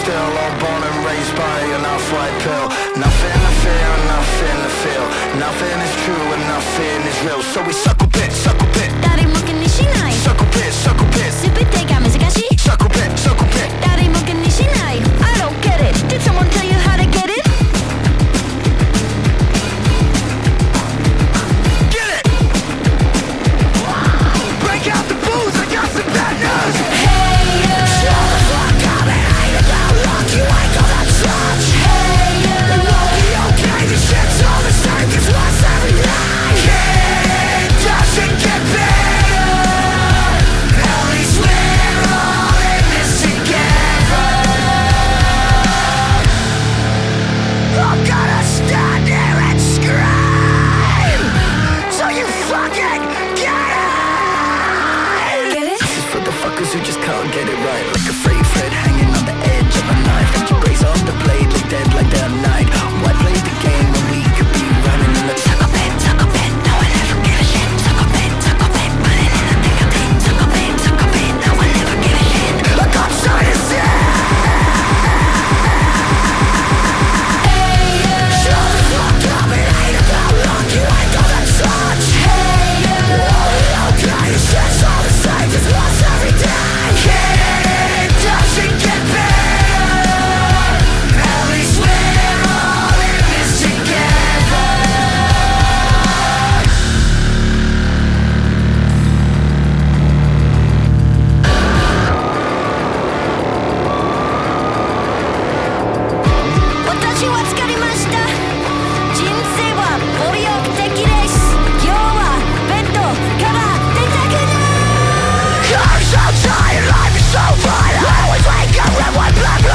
still, all born and raised by an off-white pill. Nothing to fear, nothing to feel. Nothing is true and nothing is real. So we suckle bit, suckle bit. 誰も気にしない Suckle bit, suckle bit. 全てが難しい Suckle bit, suckle bit. 誰も気にしない I don't get it Did someone tell you how to get it? Get it! Break out the booze, I got some bad news. Hey you Shut the fuck up and ain't about luck. You ain't gonna touch. Hey you It won't be okay, this shit's all the same. Cause what's every night? It doesn't get better. At least we're all in this together. I'm gonna stand here and scream so you fucking get it. Get it? This is for the fuckers who just can't get it right. Like a frayed thread hanging on the edge of a knife. And you raise off the blade, lay dead like they're night. Why play the game when we could be running in the suckle pit, no one ever give a shit. Suckle pit, running in the thick of it. Suckle pit, no one ever give a shit. I got something to say. Hey you Shut the fuck up, it ain't about luck. You ain't gonna touch. Hey you Okay, this shit's all the same. Just once every day. It doesn't get better. At least we're all in this together. 「私は疲れました」「人生は暴力的です」「今日はベッドから出たくない」 I'm so tired, life is so fun. I always wake up red, white, black,